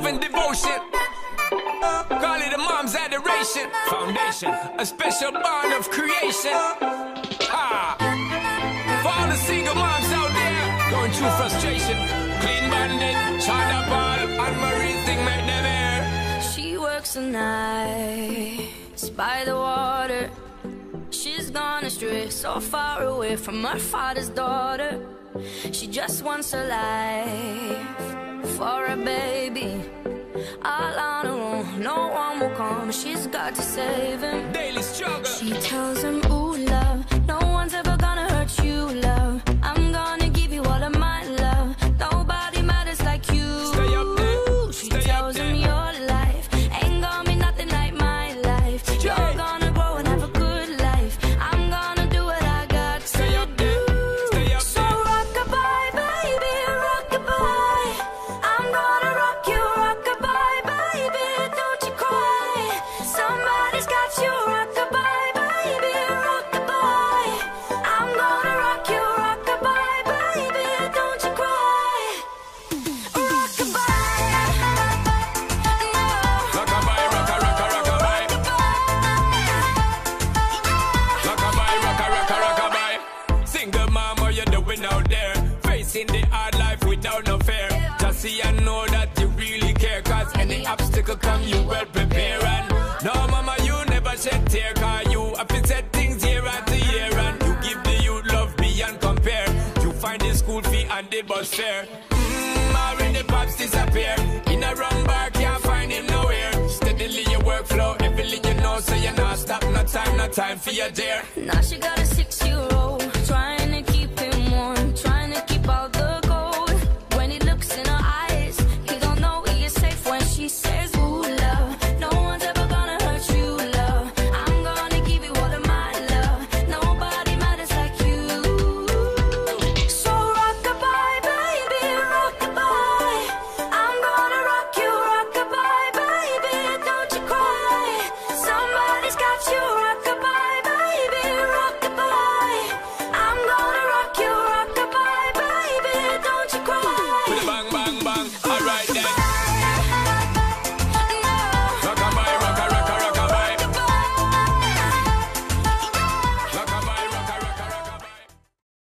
love and devotion. Call it a mom's adoration. Foundation, a special bond of creation. Ah. For all the single moms out there going through frustration, Clean Bandit, China Ball, and Marie thing make them air. She works the nights by the water. She's gone astray, so far away from her father's daughter. She just wants a life for a baby. All on her own, no one will come. She's got to save him. Daily struggle. She tells him, ooh, love, no one's ever gonna hurt you, love. I'm gonna give you all of my love. Nobody matters like you. Stay up there. She tells him your life ain't gonna be nothing like my life. You're gonna grow and have a good life. I'm gonna do what I got to do. So rock-a-bye, baby, rock-a-bye. I'm gonna rock you, rock-a-bye, baby, don't you cry. Somebody's got you, rock-a-bye, baby, rock-a-bye. I'm gonna rock you, rock-a-bye, baby, don't you cry. Rock-a-bye, rock-a-rock-a-rock-a-bye. Rock-a-bye, rock-a-rock-a-rock-a-bye. Single mom, what you doing out there? Facing the hard life without no fear. Just see and know that you really care, cause any obstacle come, you well prepare. And no, mama, you never shed tear, cause you have to set things year after year. And you give the youth love beyond compare. You find the school fee and the bus fare. Already pops disappear. In a wrong bar, can't find him nowhere. Steadily your workflow, everything you know, so you're not stop. No time for your dear. Now she got a 6-year-old